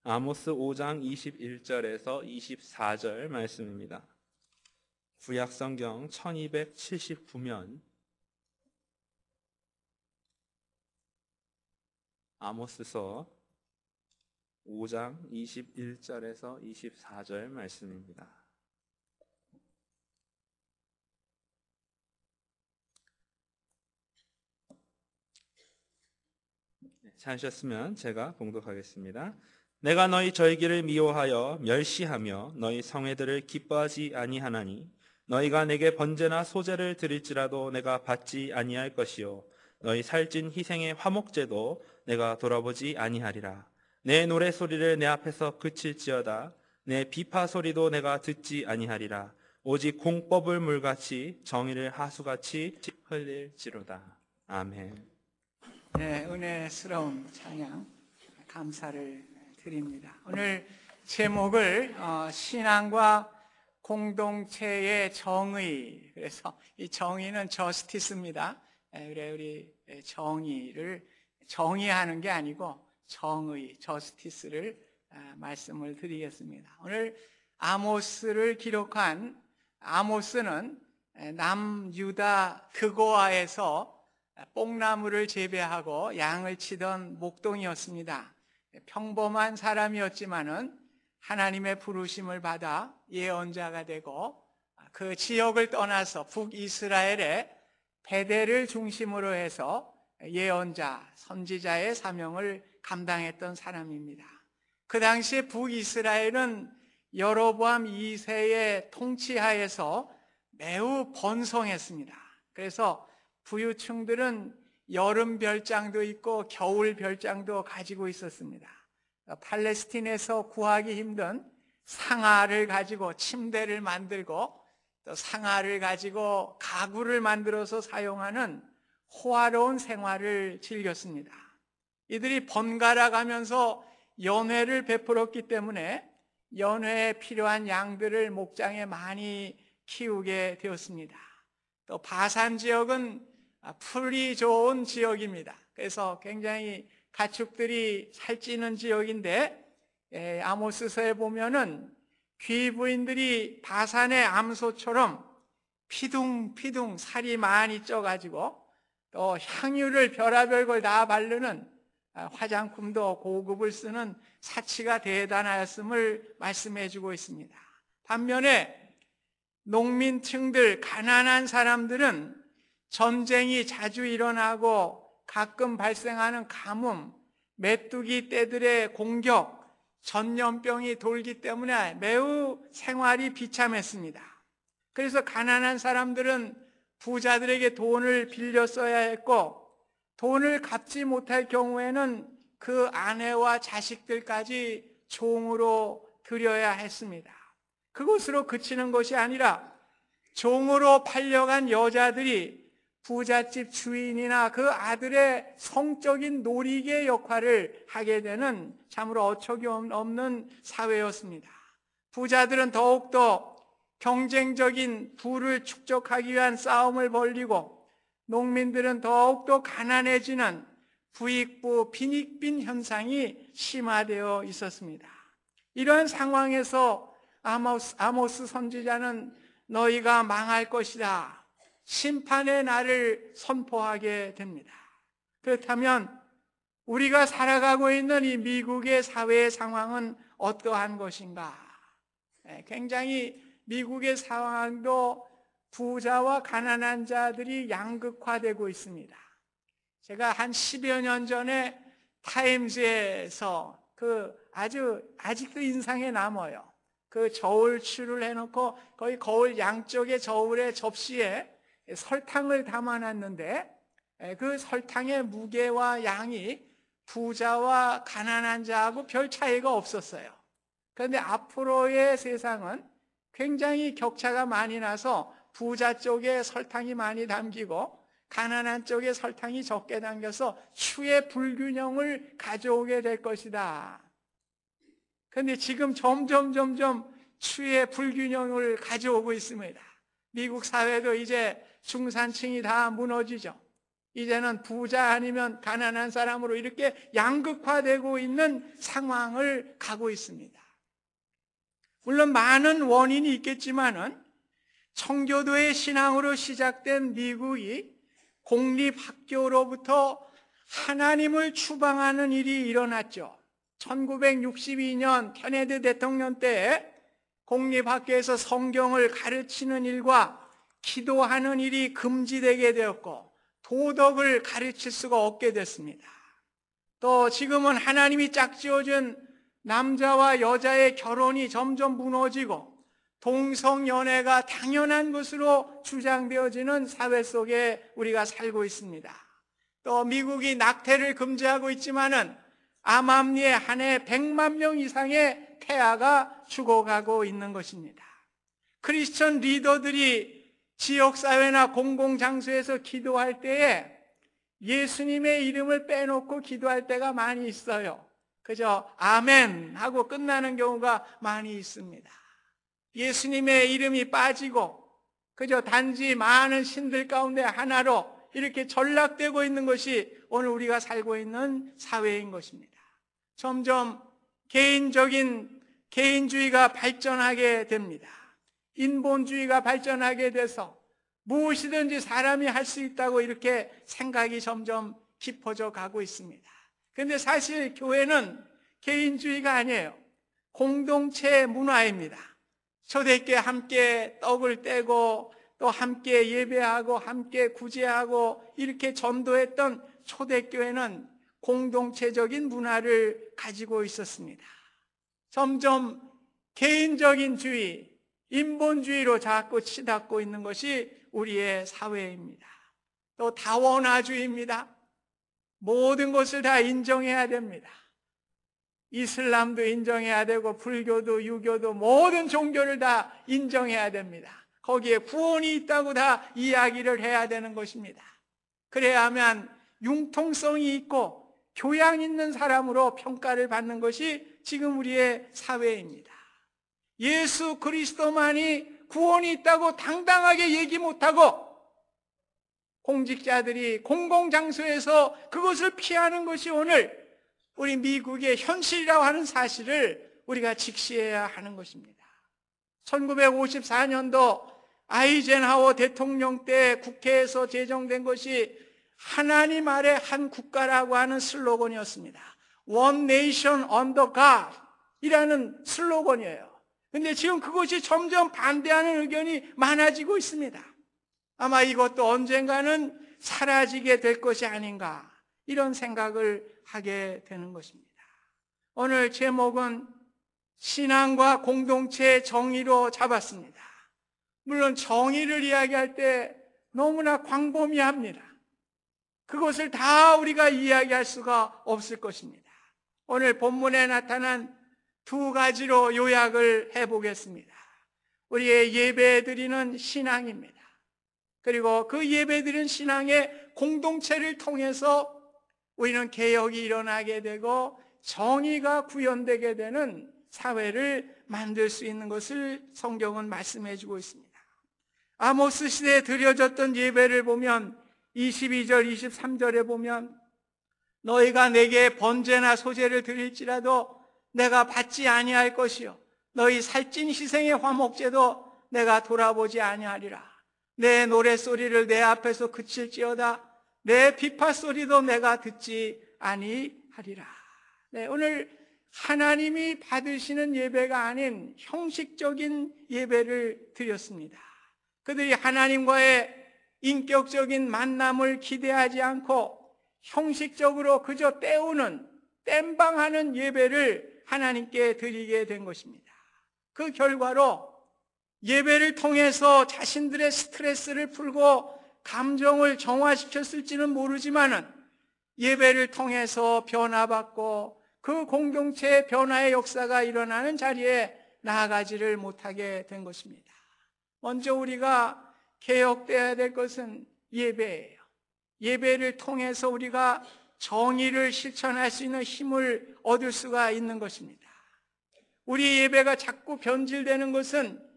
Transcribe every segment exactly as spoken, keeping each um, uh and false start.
아모스 오 장 이십일 절에서 이십사 절 말씀입니다. 구약성경 천이백칠십구 면 아모스서 오 장 이십일 절에서 이십사 절 말씀입니다. 찾으셨으면 제가 봉독하겠습니다. 내가 너희 절기를 미워하여 멸시하며 너희 성회들을 기뻐하지 아니하나니 너희가 내게 번제나 소제를 드릴지라도 내가 받지 아니할 것이요 너희 살찐 희생의 화목제도 내가 돌아보지 아니하리라. 내 노래 소리를 내 앞에서 그칠지어다 내 비파 소리도 내가 듣지 아니하리라. 오직 공법을 물같이 정의를 하수같이 흘릴지로다. 아멘. 네, 은혜스러운 찬양 감사를 드립니다. 오늘 제목을 어, 신앙과 공동체의 정의, 그래서 이 정의는 저스티스입니다. 그래 우리 정의를 정의하는 게 아니고 정의, 저스티스를 아, 말씀을 드리겠습니다. 오늘 아모스를 기록한 아모스는 남유다 그고아에서 뽕나무를 재배하고 양을 치던 목동이었습니다. 평범한 사람이었지만은 하나님의 부르심을 받아 예언자가 되고 그 지역을 떠나서 북이스라엘의 베델을 중심으로 해서 예언자, 선지자의 사명을 감당했던 사람입니다. 그 당시에 북이스라엘은 여로보암 이 세의 통치하에서 매우 번성했습니다. 그래서 부유층들은 여름 별장도 있고 겨울 별장도 가지고 있었습니다. 팔레스틴에서 구하기 힘든 상아를 가지고 침대를 만들고 또 상아를 가지고 가구를 만들어서 사용하는 호화로운 생활을 즐겼습니다. 이들이 번갈아 가면서 연회를 베풀었기 때문에 연회에 필요한 양들을 목장에 많이 키우게 되었습니다. 또 바산 지역은 풀이 좋은 지역입니다. 그래서 굉장히 가축들이 살찌는 지역인데 예, 아모스서에 보면은 귀부인들이 바산의 암소처럼 피둥피둥 살이 많이 쪄가지고 또 향유를 별의별 걸 다 바르는 화장품도 고급을 쓰는 사치가 대단하였음을 말씀해 주고 있습니다. 반면에 농민층들, 가난한 사람들은 전쟁이 자주 일어나고 가끔 발생하는 가뭄, 메뚜기 떼들의 공격, 전염병이 돌기 때문에 매우 생활이 비참했습니다. 그래서 가난한 사람들은 부자들에게 돈을 빌려 써야 했고 돈을 갚지 못할 경우에는 그 아내와 자식들까지 종으로 드려야 했습니다. 그것으로 그치는 것이 아니라 종으로 팔려간 여자들이 부잣집 주인이나 그 아들의 성적인 놀이개 역할을 하게 되는 참으로 어처구 없는 사회였습니다. 부자들은 더욱더 경쟁적인 부를 축적하기 위한 싸움을 벌이고 농민들은 더욱더 가난해지는 부익부 빈익빈 현상이 심화되어 있었습니다. 이러한 상황에서 아모스, 아모스 선지자는 너희가 망할 것이다, 심판의 날을 선포하게 됩니다. 그렇다면 우리가 살아가고 있는 이 미국의 사회의 상황은 어떠한 것인가? 굉장히 미국의 상황도 부자와 가난한 자들이 양극화되고 있습니다. 제가 한 십여 년 전에 타임즈에서 그 아주 아직도 인상에 남아요. 그 저울추를 해놓고 거의 거울 양쪽의 저울의 접시에 설탕을 담아놨는데 그 설탕의 무게와 양이 부자와 가난한 자하고 별 차이가 없었어요. 그런데 앞으로의 세상은 굉장히 격차가 많이 나서 부자 쪽에 설탕이 많이 담기고 가난한 쪽에 설탕이 적게 담겨서 추의 불균형을 가져오게 될 것이다. 그런데 지금 점점 점점 추의 불균형을 가져오고 있습니다. 미국 사회도 이제 중산층이 다 무너지죠. 이제는 부자 아니면 가난한 사람으로 이렇게 양극화되고 있는 상황을 가고 있습니다. 물론 많은 원인이 있겠지만은 청교도의 신앙으로 시작된 미국이 공립학교로부터 하나님을 추방하는 일이 일어났죠. 천구백육십이 년 케네디 대통령 때 공립학교에서 성경을 가르치는 일과 기도하는 일이 금지되게 되었고 도덕을 가르칠 수가 없게 됐습니다. 또 지금은 하나님이 짝지어준 남자와 여자의 결혼이 점점 무너지고 동성연애가 당연한 것으로 주장되어지는 사회 속에 우리가 살고 있습니다. 또 미국이 낙태를 금지하고 있지만은 암암리에 한 해 백만 명 이상의 태아가 죽어가고 있는 것입니다. 크리스천 리더들이 지역사회나 공공장소에서 기도할 때에 예수님의 이름을 빼놓고 기도할 때가 많이 있어요. 그저 아멘 하고 끝나는 경우가 많이 있습니다. 예수님의 이름이 빠지고 그저 단지 많은 신들 가운데 하나로 이렇게 전락되고 있는 것이 오늘 우리가 살고 있는 사회인 것입니다. 점점 개인적인 개인주의가 발전하게 됩니다. 인본주의가 발전하게 돼서 무엇이든지 사람이 할 수 있다고 이렇게 생각이 점점 깊어져 가고 있습니다. 그런데 사실 교회는 개인주의가 아니에요. 공동체 문화입니다. 초대교회 함께 떡을 떼고 또 함께 예배하고 함께 구제하고 이렇게 전도했던 초대교회는 공동체적인 문화를 가지고 있었습니다. 점점 개인적인 주의, 인본주의로 자꾸 치닫고 있는 것이 우리의 사회입니다. 또 다원화주의입니다. 모든 것을 다 인정해야 됩니다. 이슬람도 인정해야 되고 불교도 유교도 모든 종교를 다 인정해야 됩니다. 거기에 구원이 있다고 다 이야기를 해야 되는 것입니다. 그래야만 융통성이 있고 교양 있는 사람으로 평가를 받는 것이 지금 우리의 사회입니다. 예수 그리스도만이 구원이 있다고 당당하게 얘기 못하고 공직자들이 공공장소에서 그것을 피하는 것이 오늘 우리 미국의 현실이라고 하는 사실을 우리가 직시해야 하는 것입니다. 천구백오십사 년도 아이젠하워 대통령 때 국회에서 제정된 것이 하나님 아래 한 국가라고 하는 슬로건이었습니다. One Nation Under God 이라는 슬로건이에요. 그런데 지금 그것이 점점 반대하는 의견이 많아지고 있습니다. 아마 이것도 언젠가는 사라지게 될 것이 아닌가 이런 생각을 하게 되는 것입니다. 오늘 제목은 신앙과 공동체의 정의로 잡았습니다. 물론 정의를 이야기할 때 너무나 광범위합니다. 그것을 다 우리가 이야기할 수가 없을 것입니다. 오늘 본문에 나타난 두 가지로 요약을 해보겠습니다. 우리의 예배드리는 신앙입니다. 그리고 그 예배드리는 신앙의 공동체를 통해서 우리는 개혁이 일어나게 되고 정의가 구현되게 되는 사회를 만들 수 있는 것을 성경은 말씀해 주고 있습니다. 아모스 시대에 드려졌던 예배를 보면 이십이 절 이십삼 절에 보면 너희가 내게 번제나 소제를 드릴지라도 내가 받지 아니할 것이요 너희 살찐 희생의 화목제도 내가 돌아보지 아니하리라. 내 노랫소리를 내 앞에서 그칠지어다 내 비파소리도 내가 듣지 아니하리라. 네, 오늘 하나님이 받으시는 예배가 아닌 형식적인 예배를 드렸습니다. 그들이 하나님과의 인격적인 만남을 기대하지 않고 형식적으로 그저 때우는 땜방하는 예배를 하나님께 드리게 된 것입니다. 그 결과로 예배를 통해서 자신들의 스트레스를 풀고 감정을 정화시켰을지는 모르지만은 예배를 통해서 변화받고 그 공동체의 변화의 역사가 일어나는 자리에 나아가지를 못하게 된 것입니다. 먼저 우리가 개혁되어야 될 것은 예배예요. 예배를 통해서 우리가 정의를 실천할 수 있는 힘을 얻을 수가 있는 것입니다. 우리 예배가 자꾸 변질되는 것은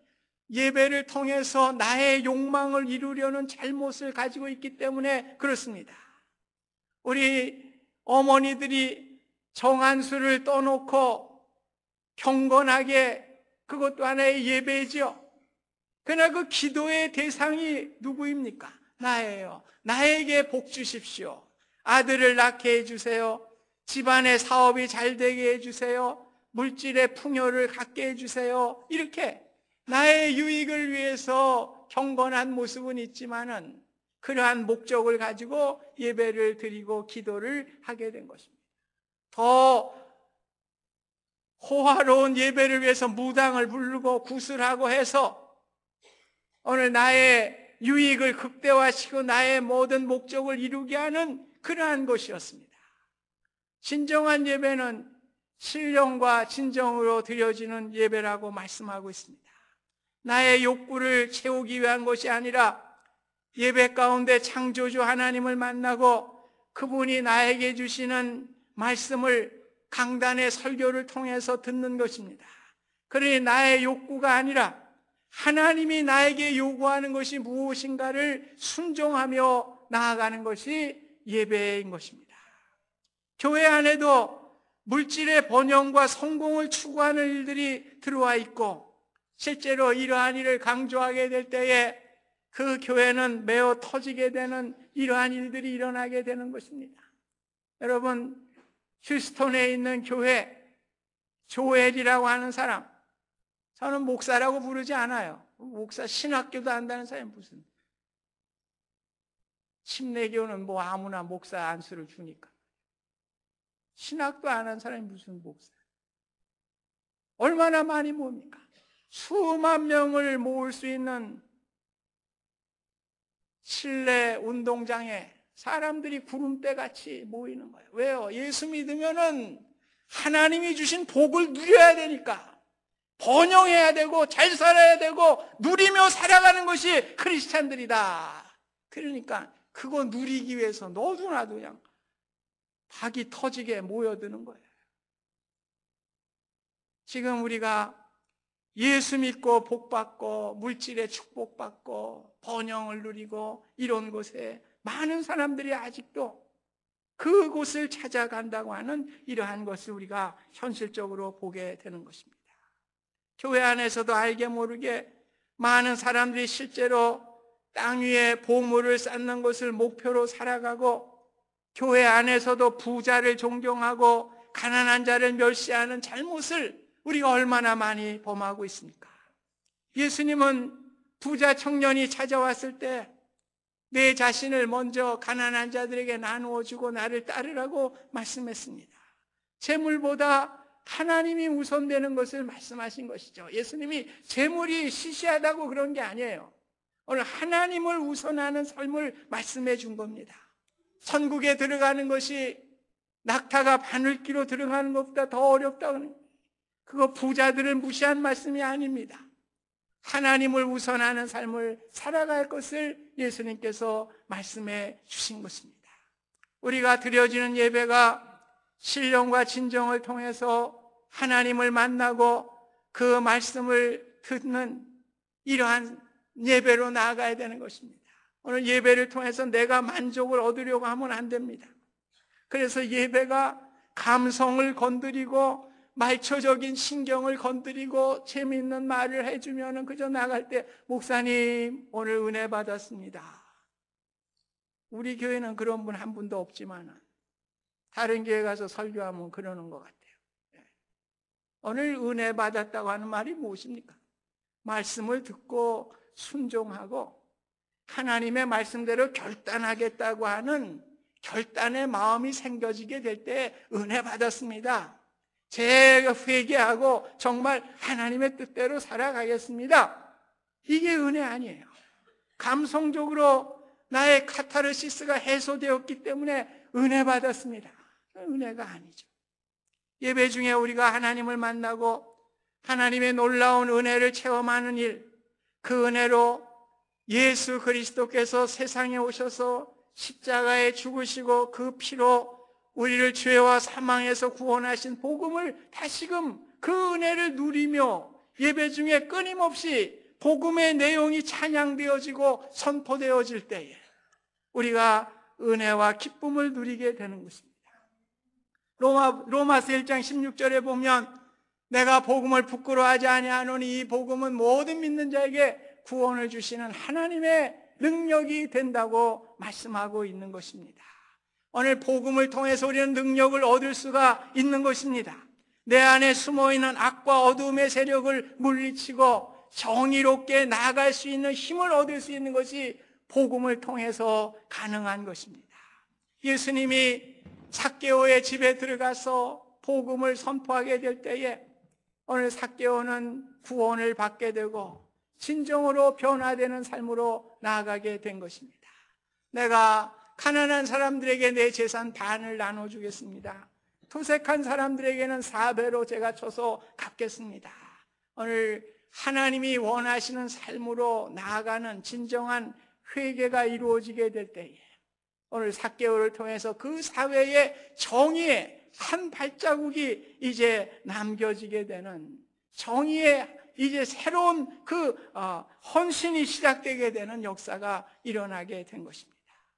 예배를 통해서 나의 욕망을 이루려는 잘못을 가지고 있기 때문에 그렇습니다. 우리 어머니들이 정한수를 떠놓고 경건하게, 그것도 하나의 예배죠. 그러나 그 기도의 대상이 누구입니까? 나예요. 나에게 복 주십시오. 아들을 낳게 해주세요. 집안의 사업이 잘 되게 해주세요. 물질의 풍요를 갖게 해주세요. 이렇게 나의 유익을 위해서 경건한 모습은 있지만은 그러한 목적을 가지고 예배를 드리고 기도를 하게 된 것입니다. 더 호화로운 예배를 위해서 무당을 부르고 구슬하고 해서 오늘 나의 유익을 극대화시키고 나의 모든 목적을 이루게 하는 그러한 것이었습니다. 진정한 예배는 신령과 진정으로 드려지는 예배라고 말씀하고 있습니다. 나의 욕구를 채우기 위한 것이 아니라 예배 가운데 창조주 하나님을 만나고 그분이 나에게 주시는 말씀을 강단의 설교를 통해서 듣는 것입니다. 그러니 나의 욕구가 아니라 하나님이 나에게 요구하는 것이 무엇인가를 순종하며 나아가는 것이 예배인 것입니다. 교회 안에도 물질의 번영과 성공을 추구하는 일들이 들어와 있고 실제로 이러한 일을 강조하게 될 때에 그 교회는 매어 터지게 되는 이러한 일들이 일어나게 되는 것입니다. 여러분, 휴스턴에 있는 교회 조엘이라고 하는 사람, 저는 목사라고 부르지 않아요. 목사 신학교도 한다는 사람이 무슨 침례교는 뭐 아무나 목사 안수를 주니까 신학도 안 한 사람이 무슨 목사. 얼마나 많이 모입니까? 수만 명을 모을 수 있는 실내 운동장에 사람들이 구름대같이 모이는 거예요. 왜요? 예수 믿으면은 하나님이 주신 복을 누려야 되니까. 번영해야 되고 잘 살아야 되고 누리며 살아가는 것이 크리스찬들이다. 그러니까 그거 누리기 위해서 너도 나도 그냥 박이 터지게 모여드는 거예요. 지금 우리가 예수 믿고 복받고 물질의 축복받고 번영을 누리고 이런 곳에 많은 사람들이 아직도 그곳을 찾아간다고 하는 이러한 것을 우리가 현실적으로 보게 되는 것입니다. 교회 안에서도 알게 모르게 많은 사람들이 실제로 땅 위에 보물을 쌓는 것을 목표로 살아가고 교회 안에서도 부자를 존경하고 가난한 자를 멸시하는 잘못을 우리가 얼마나 많이 범하고 있습니까? 예수님은 부자 청년이 찾아왔을 때 내 자신을 먼저 가난한 자들에게 나누어 주고 나를 따르라고 말씀했습니다. 재물보다 하나님이 우선되는 것을 말씀하신 것이죠. 예수님이 재물이 시시하다고 그런 게 아니에요. 오늘 하나님을 우선하는 삶을 말씀해 준 겁니다. 천국에 들어가는 것이 낙타가 바늘기로 들어가는 것보다 더 어렵다는, 그거 부자들을 무시한 말씀이 아닙니다. 하나님을 우선하는 삶을 살아갈 것을 예수님께서 말씀해 주신 것입니다. 우리가 드려지는 예배가 신령과 진정을 통해서 하나님을 만나고 그 말씀을 듣는 이러한 예배로 나아가야 되는 것입니다. 오늘 예배를 통해서 내가 만족을 얻으려고 하면 안 됩니다. 그래서 예배가 감성을 건드리고 말초적인 신경을 건드리고 재미있는 말을 해주면 그저 나갈 때 목사님 오늘 은혜 받았습니다. 우리 교회는 그런 분 한 분도 없지만 다른 교회 가서 설교하면 그러는 것 같아요. 오늘 은혜 받았다고 하는 말이 무엇입니까? 말씀을 듣고 순종하고 하나님의 말씀대로 결단하겠다고 하는 결단의 마음이 생겨지게 될 때 은혜 받았습니다. 제가 회개하고 정말 하나님의 뜻대로 살아가겠습니다. 이게 은혜 아니에요. 감성적으로 나의 카타르시스가 해소되었기 때문에 은혜 받았습니다. 은혜가 아니죠. 예배 중에 우리가 하나님을 만나고 하나님의 놀라운 은혜를 체험하는 일, 그 은혜로 예수 그리스도께서 세상에 오셔서 십자가에 죽으시고 그 피로 우리를 죄와 사망에서 구원하신 복음을 다시금 그 은혜를 누리며 예배 중에 끊임없이 복음의 내용이 찬양되어지고 선포되어질 때에 우리가 은혜와 기쁨을 누리게 되는 것입니다. 로마, 로마서 일 장 십육 절에 보면 내가 복음을 부끄러워하지 아니하노니 이 복음은 모든 믿는 자에게 구원을 주시는 하나님의 능력이 된다고 말씀하고 있는 것입니다. 오늘 복음을 통해서 우리는 능력을 얻을 수가 있는 것입니다. 내 안에 숨어있는 악과 어두움의 세력을 물리치고 정의롭게 나아갈 수 있는 힘을 얻을 수 있는 것이 복음을 통해서 가능한 것입니다. 예수님이 삭개오의 집에 들어가서 복음을 선포하게 될 때에 오늘 삭개오는 구원을 받게 되고 진정으로 변화되는 삶으로 나아가게 된 것입니다. 내가 가난한 사람들에게 내 재산 반을 나눠주겠습니다. 토색한 사람들에게는 사배로 제가 쳐서 갚겠습니다. 오늘 하나님이 원하시는 삶으로 나아가는 진정한 회개가 이루어지게 될 때에 오늘 삭개오를 통해서 그 사회의 정의의 한 발자국이 이제 남겨지게 되는, 정의의 이제 새로운 그 헌신이 시작되게 되는 역사가 일어나게 된 것입니다.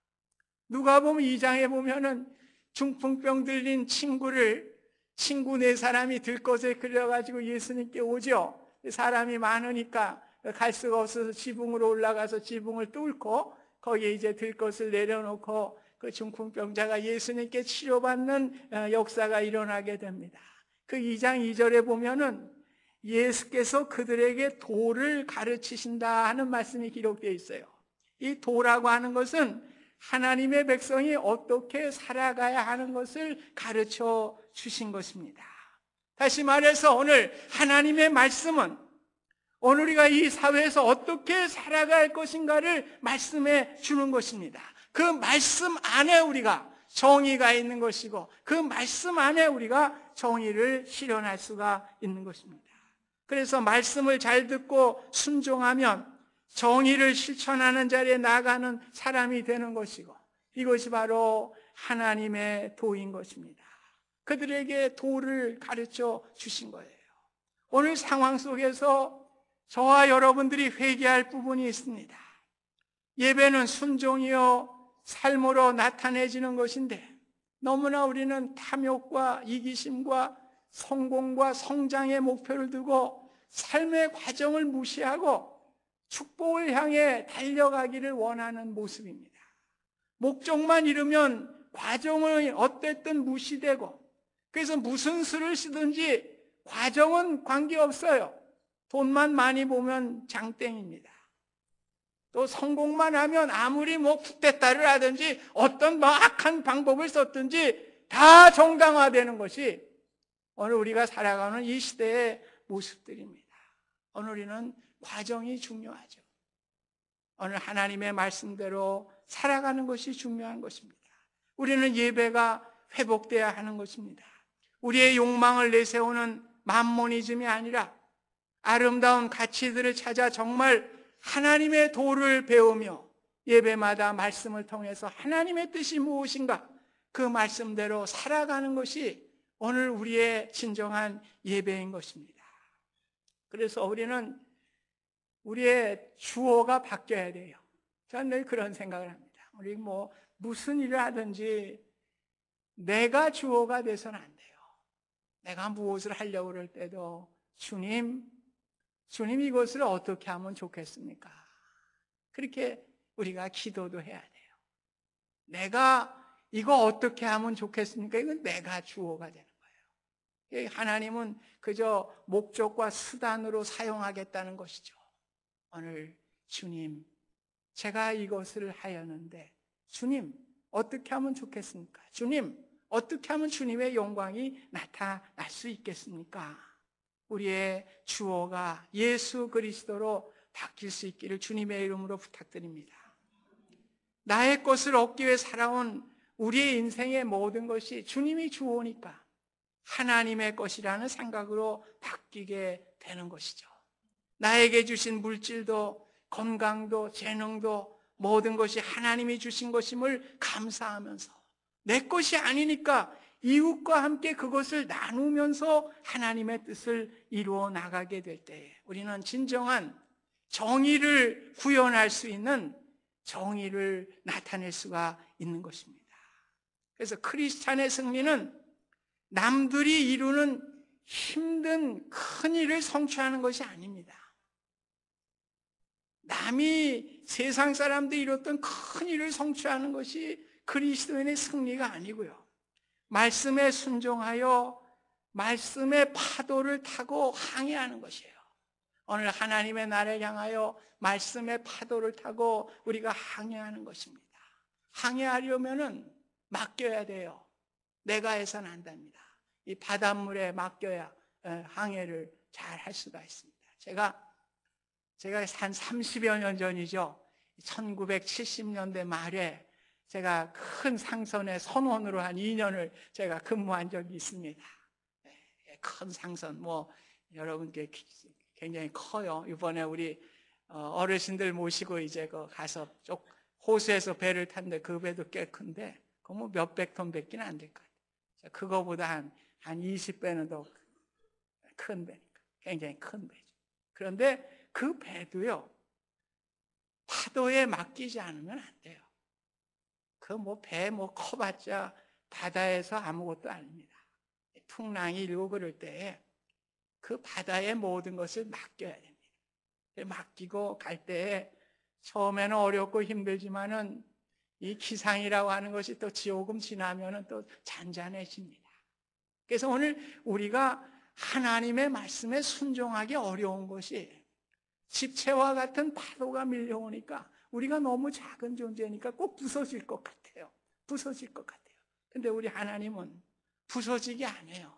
누가복음 이 장에 보면은 중풍병 들린 친구를 친구 네 사람이 들것에 끌려가지고 예수님께 오죠. 사람이 많으니까 갈 수가 없어서 지붕으로 올라가서 지붕을 뚫고 거기에 이제 들것을 내려놓고 그 중풍병자가 예수님께 치료받는 역사가 일어나게 됩니다. 그 이 장 이 절에 보면은 예수께서 그들에게 도를 가르치신다 하는 말씀이 기록되어 있어요. 이 도라고 하는 것은 하나님의 백성이 어떻게 살아가야 하는 것을 가르쳐 주신 것입니다. 다시 말해서 오늘 하나님의 말씀은 오늘 우리가 이 사회에서 어떻게 살아갈 것인가를 말씀해 주는 것입니다. 그 말씀 안에 우리가 정의가 있는 것이고 그 말씀 안에 우리가 정의를 실현할 수가 있는 것입니다. 그래서 말씀을 잘 듣고 순종하면 정의를 실천하는 자리에 나가는 사람이 되는 것이고 이것이 바로 하나님의 도인 것입니다. 그들에게 도를 가르쳐 주신 거예요. 오늘 상황 속에서 저와 여러분들이 회개할 부분이 있습니다. 예배는 순종이요 삶으로 나타내지는 것인데 너무나 우리는 탐욕과 이기심과 성공과 성장의 목표를 두고 삶의 과정을 무시하고 축복을 향해 달려가기를 원하는 모습입니다. 목적만 이루면 과정은 어쨌든 무시되고 그래서 무슨 수를 쓰든지 과정은 관계없어요. 돈만 많이 보면 장땡입니다. 또 성공만 하면 아무리 뭐 굿대따를 하든지 어떤 뭐 악한 방법을 썼든지 다 정당화되는 것이 오늘 우리가 살아가는 이 시대의 모습들입니다. 오늘 우리는 과정이 중요하죠. 오늘 하나님의 말씀대로 살아가는 것이 중요한 것입니다. 우리는 예배가 회복돼야 하는 것입니다. 우리의 욕망을 내세우는 맘모니즘이 아니라 아름다운 가치들을 찾아 정말 하나님의 도를 배우며 예배마다 말씀을 통해서 하나님의 뜻이 무엇인가 그 말씀대로 살아가는 것이 오늘 우리의 진정한 예배인 것입니다. 그래서 우리는 우리의 주어가 바뀌어야 돼요. 저는 늘 그런 생각을 합니다. 우리 뭐 무슨 일을 하든지 내가 주어가 돼서는 안 돼요. 내가 무엇을 하려고 그럴 때도 주님, 주님 이것을 어떻게 하면 좋겠습니까? 그렇게 우리가 기도도 해야 돼요. 내가 이거 어떻게 하면 좋겠습니까? 이건 내가 주어가 되는 거예요. 하나님은 그저 목적과 수단으로 사용하겠다는 것이죠. 오늘 주님, 제가 이것을 하였는데 주님, 어떻게 하면 좋겠습니까? 주님, 어떻게 하면 주님의 영광이 나타날 수 있겠습니까? 우리의 주어가 예수 그리스도로 바뀔 수 있기를 주님의 이름으로 부탁드립니다. 나의 것을 얻기 위해 살아온 우리의 인생의 모든 것이 주님이 주어니까 하나님의 것이라는 생각으로 바뀌게 되는 것이죠. 나에게 주신 물질도 건강도 재능도 모든 것이 하나님이 주신 것임을 감사하면서 내 것이 아니니까 이웃과 함께 그것을 나누면서 하나님의 뜻을 이루어 나가게 될 때 우리는 진정한 정의를 구현할 수 있는 정의를 나타낼 수가 있는 것입니다. 그래서 크리스찬의 승리는 남들이 이루는 힘든 큰 일을 성취하는 것이 아닙니다. 남이 세상 사람들이 이뤘던 큰 일을 성취하는 것이 그리스도인의 승리가 아니고요. 말씀에 순종하여 말씀의 파도를 타고 항해하는 것이에요. 오늘 하나님의 나라를 향하여 말씀의 파도를 타고 우리가 항해하는 것입니다. 항해하려면은 맡겨야 돼요. 내가 해서는 안 됩니다. 이 바닷물에 맡겨야 항해를 잘 할 수가 있습니다. 제가 제가 한 삼십여 년 전이죠. 천구백칠십 년대 말에 제가 큰 상선의 선원으로 한 이 년을 제가 근무한 적이 있습니다. 큰 상선, 뭐 여러분께 굉장히 커요. 이번에 우리 어르신들 모시고 이제 가서 쪽 호수에서 배를 탔는데 그 배도 꽤 큰데 그 뭐 몇백 톤 밖에 안 될 것 같아요. 그거보다 한, 한 이십 배는 더 큰 배니까 굉장히 큰 배죠. 그런데 그 배도요, 파도에 맡기지 않으면 안 돼요. 그 뭐 배 뭐 커봤자 바다에서 아무것도 아닙니다. 풍랑이 일고 그럴 때에 그 바다의 모든 것을 맡겨야 됩니다. 맡기고 갈 때에 처음에는 어렵고 힘들지만은 이 기상이라고 하는 것이 또 조금 지나면은 또 잔잔해집니다. 그래서 오늘 우리가 하나님의 말씀에 순종하기 어려운 것이 집채와 같은 파도가 밀려오니까 우리가 너무 작은 존재니까 꼭 부서질 것 같아요. 부서질 것 같아요. 근데 우리 하나님은 부서지게 안 해요.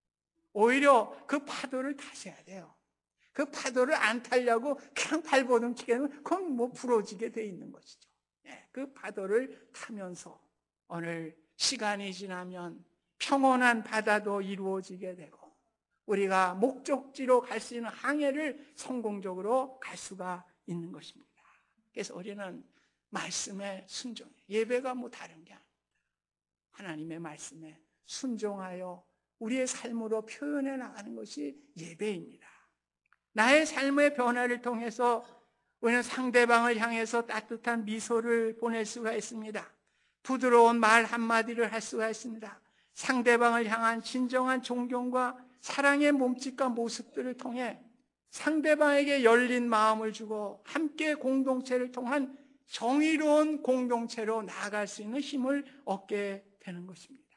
오히려 그 파도를 타셔야 돼요. 그 파도를 안 타려고 그냥 발버둥 치게 되면 그건 뭐 부러지게 돼 있는 것이죠. 그 파도를 타면서 오늘 시간이 지나면 평온한 바다도 이루어지게 되고 우리가 목적지로 갈 수 있는 항해를 성공적으로 갈 수가 있는 것입니다. 그래서 우리는 말씀에 순종해. 예배가 뭐 다른 게 아닙니다. 하나님의 말씀에 순종하여 우리의 삶으로 표현해 나가는 것이 예배입니다. 나의 삶의 변화를 통해서 우리는 상대방을 향해서 따뜻한 미소를 보낼 수가 있습니다. 부드러운 말 한마디를 할 수가 있습니다. 상대방을 향한 진정한 존경과 사랑의 몸짓과 모습들을 통해 상대방에게 열린 마음을 주고 함께 공동체를 통한 정의로운 공동체로 나아갈 수 있는 힘을 얻게 되는 것입니다.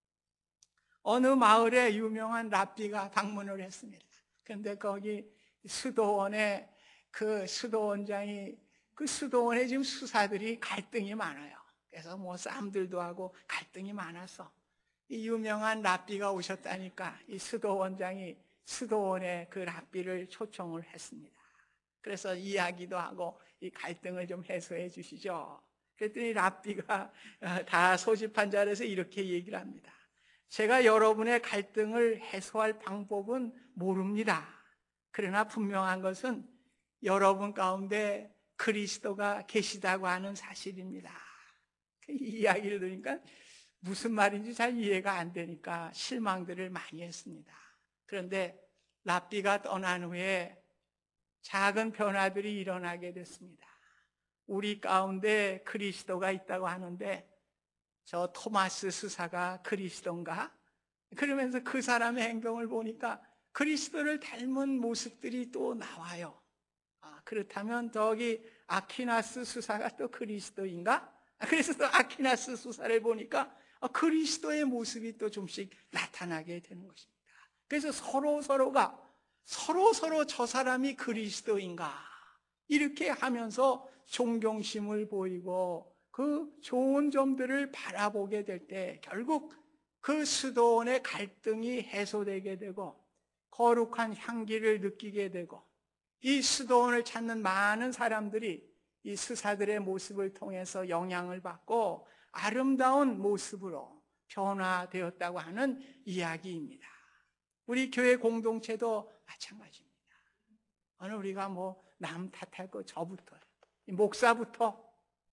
어느 마을에 유명한 랍비가 방문을 했습니다. 그런데 거기 수도원에 그 수도원장이 그 수도원에 지금 수사들이 갈등이 많아요. 그래서 뭐 싸움들도 하고 갈등이 많아서 이 유명한 랍비가 오셨다니까 이 수도원장이 수도원에 그 랍비를 초청을 했습니다. 그래서 이야기도 하고 이 갈등을 좀 해소해 주시죠. 그랬더니 랍비가 다 소집한 자리에서 이렇게 얘기를 합니다. 제가 여러분의 갈등을 해소할 방법은 모릅니다. 그러나 분명한 것은 여러분 가운데 그리스도가 계시다고 하는 사실입니다. 이 이야기를 들으니까 무슨 말인지 잘 이해가 안 되니까 실망들을 많이 했습니다. 그런데 랍비가 떠난 후에 작은 변화들이 일어나게 됐습니다. 우리 가운데 그리스도가 있다고 하는데 저 토마스 수사가 그리스도인가? 그러면서 그 사람의 행동을 보니까 그리스도를 닮은 모습들이 또 나와요. 아, 그렇다면 저기 아퀴나스 수사가 또 그리스도인가? 그래서 또 아퀴나스 수사를 보니까 그리스도의 모습이 또 좀씩 나타나게 되는 것입니다. 그래서 서로 서로가 서로 서로 저 사람이 그리스도인가 이렇게 하면서 존경심을 보이고 그 좋은 점들을 바라보게 될 때 결국 그 수도원의 갈등이 해소되게 되고 거룩한 향기를 느끼게 되고 이 수도원을 찾는 많은 사람들이 이 수사들의 모습을 통해서 영향을 받고 아름다운 모습으로 변화되었다고 하는 이야기입니다. 우리 교회 공동체도 마찬가지입니다. 오늘 우리가 뭐 남 탓할 거 저부터 목사부터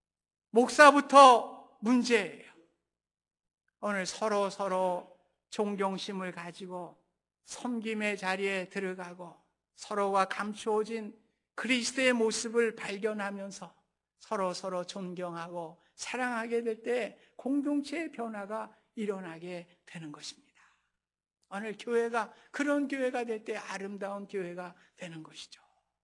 목사부터 문제예요. 오늘 서로 서로 존경심을 가지고 섬김의 자리에 들어가고 서로가 감추어진 그리스도의 모습을 발견하면서 서로 서로 존경하고 사랑하게 될 때 공동체의 변화가 일어나게 되는 것입니다. 오늘 교회가 그런 교회가 될 때 아름다운 교회가 되는 것이죠.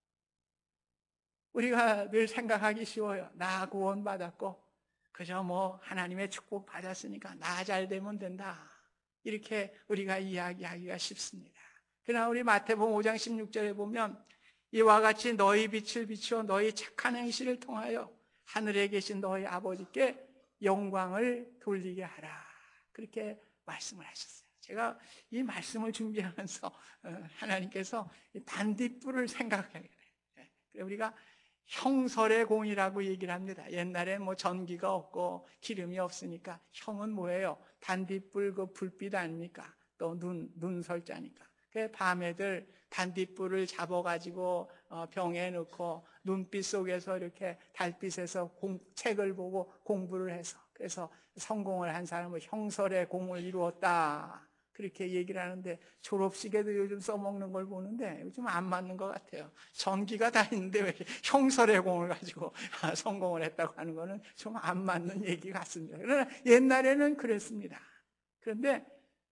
우리가 늘 생각하기 쉬워요. 나 구원받았고 그저 뭐 하나님의 축복 받았으니까 나 잘 되면 된다. 이렇게 우리가 이야기하기가 쉽습니다. 그러나 우리 마태복음 오 장 십육 절에 보면 이와 같이 너희 빛을 비추어 너희 착한 행실을 통하여 하늘에 계신 너희 아버지께 영광을 돌리게 하라. 그렇게 말씀을 하셨어요. 제가 이 말씀을 준비하면서 하나님께서 반딧불을 생각하게 돼요. 우리가 형설의 공이라고 얘기를 합니다. 옛날에 뭐 전기가 없고 기름이 없으니까 형은 뭐예요? 반딧불 그 불빛 아닙니까? 또 눈, 눈설자니까. 그 밤에들 반딧불을 잡아가지고 병에 넣고 눈빛 속에서 이렇게 달빛에서 공, 책을 보고 공부를 해서 그래서 성공을 한 사람은 형설의 공을 이루었다. 그렇게 얘기를 하는데 졸업식에도 요즘 써먹는 걸 보는데 요즘 안 맞는 것 같아요. 전기가 다 있는데 왜 형설의 공을 가지고 성공을 했다고 하는 거는 좀 안 맞는 얘기 같습니다. 그러나 옛날에는 그랬습니다. 그런데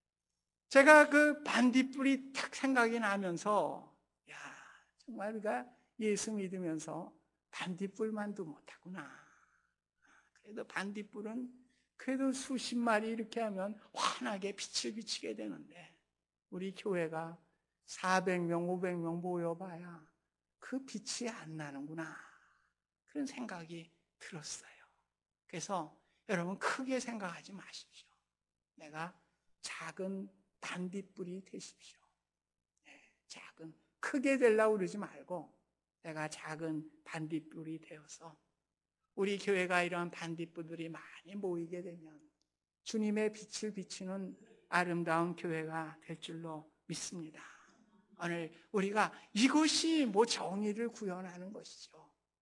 제가 그 반딧불이 탁 생각이 나면서 야 정말 우리가 예수 믿으면서 반딧불만도 못하구나. 그래도 반딧불은 그래도 수십 마리 이렇게 하면 환하게 빛을 비치게 되는데 우리 교회가 사백 명, 오백 명 모여봐야 그 빛이 안 나는구나. 그런 생각이 들었어요. 그래서 여러분 크게 생각하지 마십시오. 내가 작은 반딧불이 되십시오. 네, 작은 크게 되려고 그러지 말고 내가 작은 반딧불이 되어서 우리 교회가 이러한 반딧불들이 많이 모이게 되면 주님의 빛을 비치는 아름다운 교회가 될 줄로 믿습니다. 오늘 우리가 이것이 뭐 정의를 구현하는 것이죠.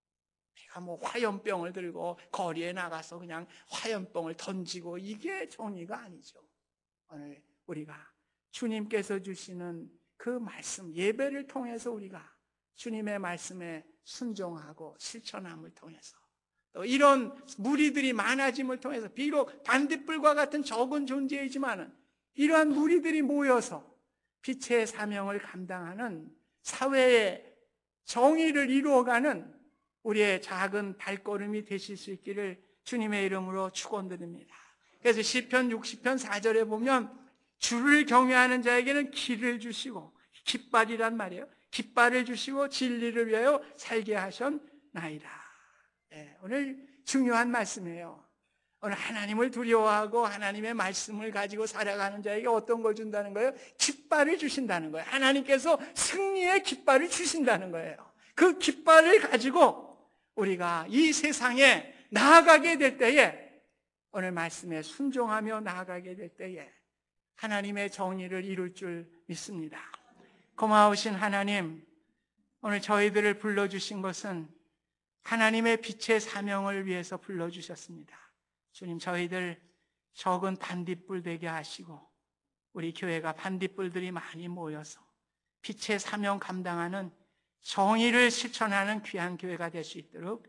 우리가 뭐 화염병을 들고 거리에 나가서 그냥 화염병을 던지고 이게 정의가 아니죠. 오늘 우리가 주님께서 주시는 그 말씀, 예배를 통해서 우리가 주님의 말씀에 순종하고 실천함을 통해서 또 이런 무리들이 많아짐을 통해서 비록 반딧불과 같은 적은 존재이지만 이러한 무리들이 모여서 빛의 사명을 감당하는 사회의 정의를 이루어가는 우리의 작은 발걸음이 되실 수 있기를 주님의 이름으로 축원드립니다. 그래서 시편 육십 편 사 절에 보면 주를 경외하는 자에게는 길을 주시고 깃발이란 말이에요. 깃발을 주시고 진리를 위하여 살게 하셨나이다. 네, 오늘 중요한 말씀이에요. 오늘 하나님을 두려워하고 하나님의 말씀을 가지고 살아가는 자에게 어떤 걸 준다는 거예요? 깃발을 주신다는 거예요. 하나님께서 승리의 깃발을 주신다는 거예요. 그 깃발을 가지고 우리가 이 세상에 나아가게 될 때에 오늘 말씀에 순종하며 나아가게 될 때에 하나님의 정의를 이룰 줄 믿습니다. 고마우신 하나님, 오늘 저희들을 불러주신 것은 하나님의 빛의 사명을 위해서 불러주셨습니다. 주님, 저희들 적은 반딧불 되게 하시고 우리 교회가 반딧불들이 많이 모여서 빛의 사명 감당하는 정의를 실천하는 귀한 교회가 될 수 있도록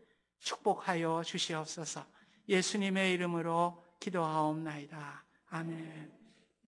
축복하여 주시옵소서. 예수님의 이름으로 기도하옵나이다. 아멘.